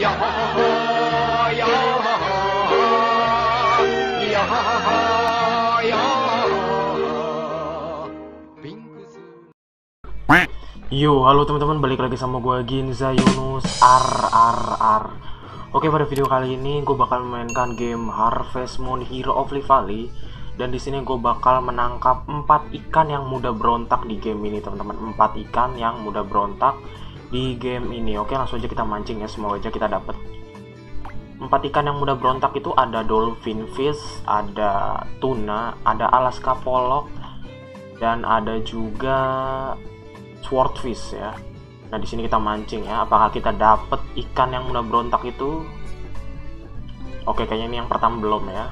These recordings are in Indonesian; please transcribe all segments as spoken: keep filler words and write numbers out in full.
ya ya ya ya Yo, halo teman-teman, balik lagi sama gue Ginza Yunus R R R. Oke, pada video kali ini gue bakal memainkan game Harvest Moon Hero of Livali. Dan di sini gue bakal menangkap empat ikan yang mudah berontak di game ini, teman-teman. empat ikan yang mudah berontak di game ini. Oke, langsung aja kita mancing ya, semoga aja kita dapet. Empat ikan yang mudah berontak itu ada dolphin fish, ada tuna, ada Alaska pollock, dan ada juga swordfish ya. Nah, di sini kita mancing ya. Apakah kita dapet ikan yang mudah berontak itu? Oke, kayaknya ini yang pertama belum ya.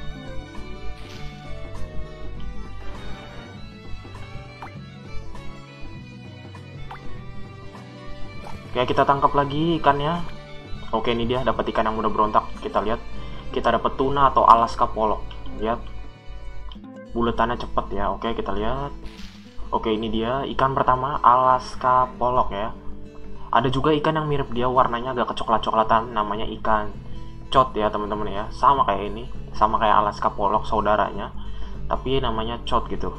Oke, kita tangkap lagi ikannya. Oke, ini dia dapat ikan yang mudah berontak. Kita lihat, kita dapat tuna atau Alaska pollock. Lihat, buletannya cepet ya. Oke, kita lihat. Oke, ini dia ikan pertama, Alaska pollock ya. Ada juga ikan yang mirip dia, warnanya agak kecoklat-coklatan, namanya ikan cod ya teman-teman ya. Sama kayak ini, sama kayak Alaska pollock saudaranya, tapi namanya cod gitu.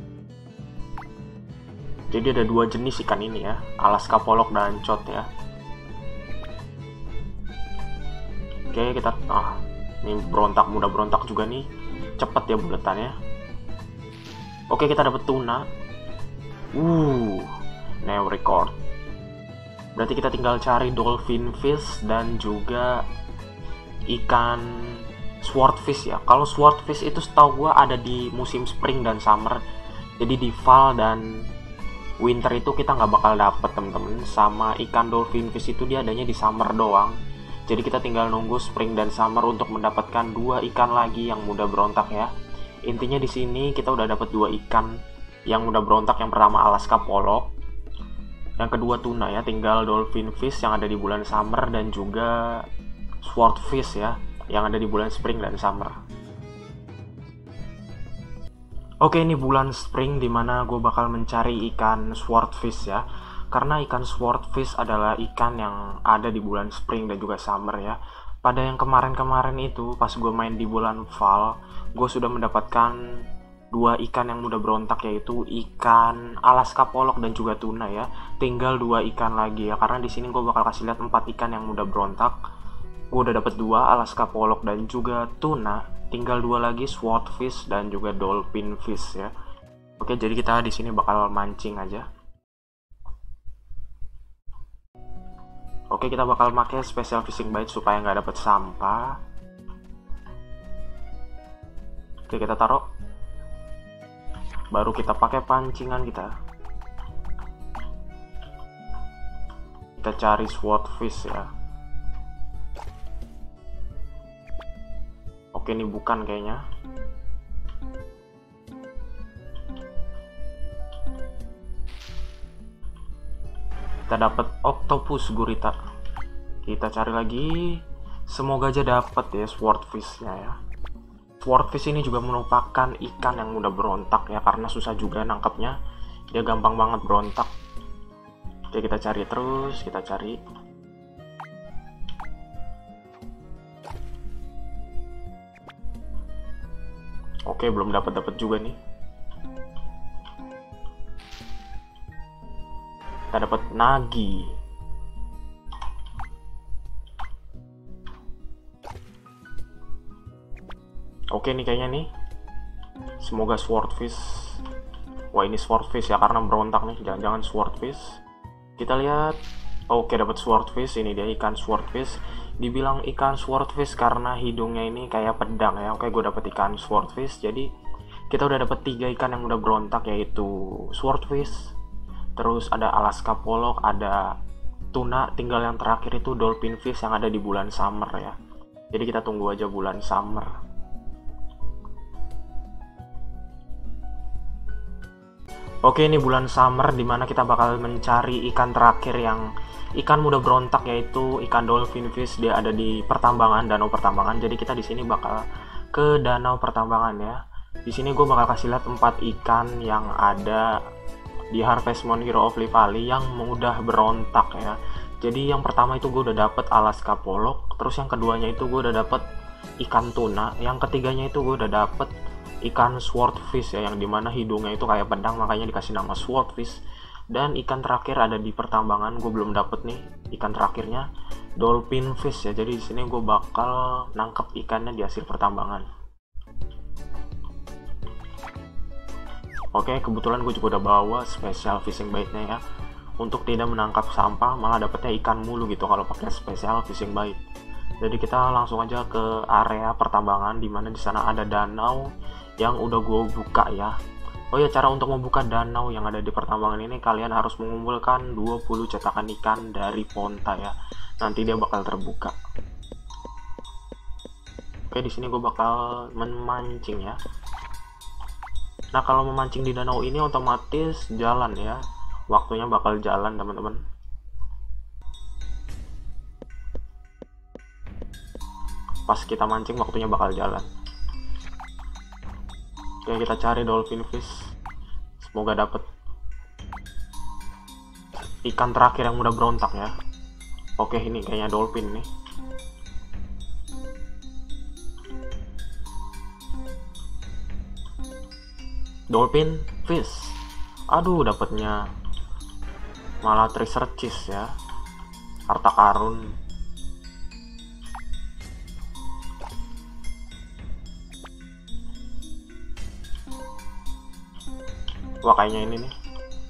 Jadi ada dua jenis ikan ini ya, Alaska pollock dan cod ya. Oke, kita ah ini berontak, mudah berontak juga nih, cepet ya buletannya. Oke, kita dapat tuna. Uh, new record. Berarti kita tinggal cari dolphin fish dan juga ikan swordfish ya. Kalau swordfish itu setahu gua ada di musim spring dan summer. Jadi di fall dan winter itu kita nggak bakal dapet temen-temen. Sama ikan dolphin fish itu dia adanya di summer doang. Jadi kita tinggal nunggu spring dan summer untuk mendapatkan dua ikan lagi yang mudah berontak ya. Intinya di sini kita udah dapat dua ikan yang mudah berontak. Yang pertama Alaska pollock, yang kedua tuna ya. Tinggal dolphin fish yang ada di bulan summer dan juga swordfish ya yang ada di bulan spring dan summer. Oke, ini bulan spring dimana gue bakal mencari ikan swordfish ya, karena ikan swordfish adalah ikan yang ada di bulan spring dan juga summer ya. Pada yang kemarin-kemarin itu pas gue main di bulan fall, gue sudah mendapatkan dua ikan yang mudah berontak, yaitu ikan Alaska pollock dan juga tuna ya. Tinggal dua ikan lagi ya, karena di sini gue bakal kasih lihat empat ikan yang mudah berontak. Gue udah dapet dua, Alaska pollock dan juga tuna. Tinggal dua lagi, swordfish dan juga dolphin fish ya. Oke, jadi kita di sini bakal mancing aja. Oke, kita bakal pakai special fishing bait supaya nggak dapet sampah. Oke, kita taruh. Baru kita pakai pancingan kita. Kita cari swordfish ya. Oke, ini bukan kayaknya. Kita dapat octopus gurita. Kita cari lagi. Semoga aja dapat ya swordfish-nya ya. Swordfish ini juga merupakan ikan yang mudah berontak ya, karena susah juga nangkapnya. Dia gampang banget berontak. Oke, kita cari terus, kita cari. Oke, belum dapat dapat juga nih. Kita dapat nagi. Oke nih kayaknya nih. Semoga swordfish. Wah, ini swordfish ya karena berontak nih. Jangan-jangan swordfish. Kita lihat. Oke, dapat swordfish. Ini dia ikan swordfish. Dibilang ikan swordfish karena hidungnya ini kayak pedang ya. Oke, gue dapat ikan swordfish. Jadi kita udah dapat tiga ikan yang udah berontak, yaitu swordfish, terus ada Alaska pollock, ada tuna. Tinggal yang terakhir itu dolphin fish yang ada di bulan summer ya. Jadi kita tunggu aja bulan summer. Oke, ini bulan summer dimana kita bakal mencari ikan terakhir yang ikan mudah berontak, yaitu ikan dolphin fish. Dia ada di pertambangan, danau pertambangan. Jadi kita di sini bakal ke danau pertambangan ya. Di sini gue bakal kasih lihat empat ikan yang ada di Harvest Moon Hero of Livali yang mudah berontak ya. Jadi yang pertama itu gue udah dapet Alaska pollock, terus yang keduanya itu gue udah dapet ikan tuna, yang ketiganya itu gue udah dapet ikan swordfish ya, yang dimana hidungnya itu kayak pedang makanya dikasih nama swordfish. Dan ikan terakhir ada di pertambangan, gue belum dapet nih ikan terakhirnya, dolphin fish ya. Jadi di sini gue bakal nangkep ikannya di hasil pertambangan. Oke, kebetulan gue juga udah bawa special fishing baitnya ya, untuk tidak menangkap sampah, malah dapetnya ikan mulu gitu kalau pakai special fishing bait. Jadi kita langsung aja ke area pertambangan, dimana di sana ada danau yang udah gue buka ya. Oh ya, cara untuk membuka danau yang ada di pertambangan ini, kalian harus mengumpulkan dua puluh cetakan ikan dari Ponta ya. Nanti dia bakal terbuka. Oke, di sini gue bakal memancing ya. Nah, kalau memancing di danau ini otomatis jalan ya. Waktunya bakal jalan, teman-teman. Pas kita mancing waktunya bakal jalan. Oke, kita cari dolphin fish. Semoga dapet ikan terakhir yang udah berontak ya. Oke, ini kayaknya dolphin nih. Dolphin fish. Aduh, dapetnya malah treasure chest ya, harta karun. Wah, kayaknya ini nih.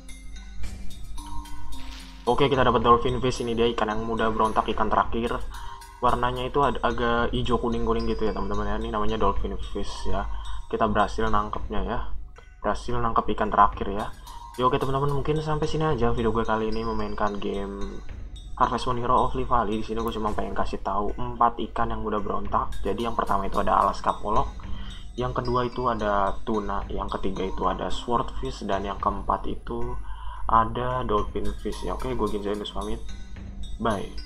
Oke, kita dapat dolphin fish. Ini dia ikan yang muda berontak, ikan terakhir. Warnanya itu ada agak hijau kuning kuning gitu ya teman-teman ya. Ini namanya dolphin fish ya. Kita berhasil nangkepnya ya, berhasil nangkep ikan terakhir ya. Ya oke teman-teman, mungkin sampai sini aja video gue kali ini memainkan game Harvest Moon Hero of Livali. Di sini gue cuma pengen kasih tahu empat ikan yang udah berontak. Jadi yang pertama itu ada Alaska pollock, yang kedua itu ada tuna, yang ketiga itu ada swordfish, dan yang keempat itu ada dolphin fish ya. Oke, gue Ginzainus pamit. Bye.